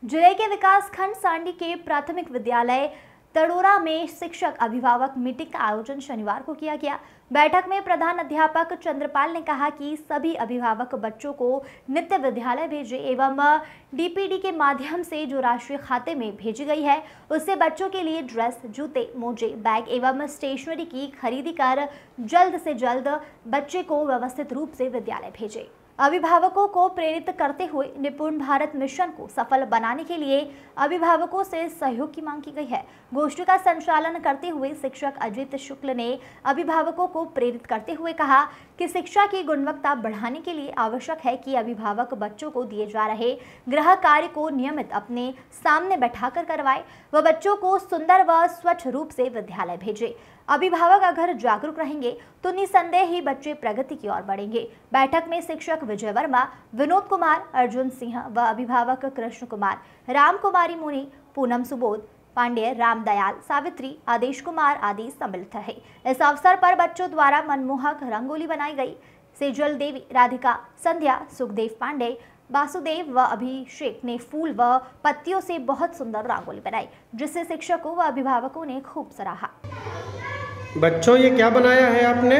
जिले के विकास खंड सांडी के प्राथमिक विद्यालय तड़ोरा में शिक्षक अभिभावक मीटिंग का आयोजन शनिवार को किया गया। बैठक में प्रधान अध्यापक चंद्रपाल ने कहा कि सभी अभिभावक बच्चों को नित्य विद्यालय भेजे एवं डीपीडी के माध्यम से जो राशि खाते में भेजी गई है उससे बच्चों के लिए ड्रेस, जूते, मोजे, बैग एवं स्टेशनरी की खरीदी कर जल्द से जल्द बच्चे को व्यवस्थित रूप से विद्यालय भेजे। अभिभावकों को प्रेरित करते हुए निपुण भारत मिशन को सफल बनाने के लिए अभिभावकों से सहयोग की मांग की गई है। गोष्ठी का संचालन करते हुए शिक्षक अजित शुक्ल ने अभिभावकों को प्रेरित करते हुए कहा कि शिक्षा की गुणवत्ता बढ़ाने के लिए आवश्यक है कि अभिभावक बच्चों को दिए जा रहे गृह कार्य को नियमित अपने सामने बैठाकर करवाए व बच्चों को सुंदर व स्वच्छ रूप से विद्यालय भेजे। अभिभावक अगर जागरूक रहेंगे तो निसंदेह ही बच्चे प्रगति की ओर बढ़ेंगे। बैठक में शिक्षक विजय वर्मा, विनोद कुमार, अर्जुन सिंह व अभिभावक कृष्ण कुमार, राम कुमारी मुनि, पूनम सुबोध पांडे, रामदयाल, सावित्री, आदेश कुमार आदि सम्मिलित रहे। इस अवसर पर बच्चों द्वारा मनमोहक रंगोली बनाई गई। सेजल देवी, राधिका, संध्या, सुखदेव पांडे, वासुदेव व अभिषेक ने फूल व पत्तियों से बहुत सुंदर रंगोली बनाई, जिससे शिक्षकों व अभिभावकों ने खूब सराहा। बच्चों, ये क्या बनाया है आपने?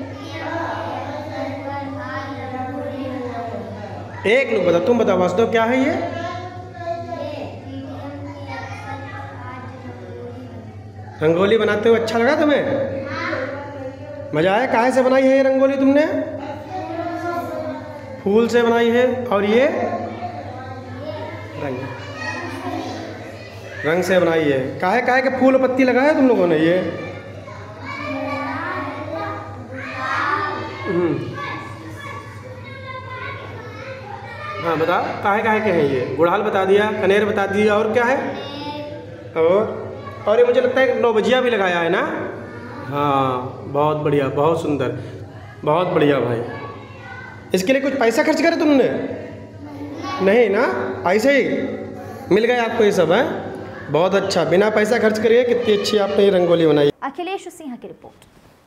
एक लोग बता, तुम बताओ वासुदेव, क्या है ये? रंगोली बनाते हुए अच्छा लगा तुम्हें? मजा आया? काहे से बनाई है ये रंगोली तुमने? फूल से बनाई है। और ये रंग से बनाई है। काहे काहे के फूल पत्ती लगाए तुम लोगों ने? ये हाँ बता, काहे काहे के हैं ये? गुड़हल बता दिया, कनेर बता दिया, और क्या है? और ये मुझे लगता है नौबजिया भी लगाया है ना? हाँ, बहुत बढ़िया, बहुत सुंदर, बहुत बढ़िया भाई। इसके लिए कुछ पैसा खर्च करे तुमने? नहीं ना, ऐसे ही मिल गया आपको ये सब है? बहुत अच्छा, बिना पैसा खर्च करिए कितनी अच्छी आपने ये रंगोली बनाई। अखिलेश सिंह की रिपोर्ट।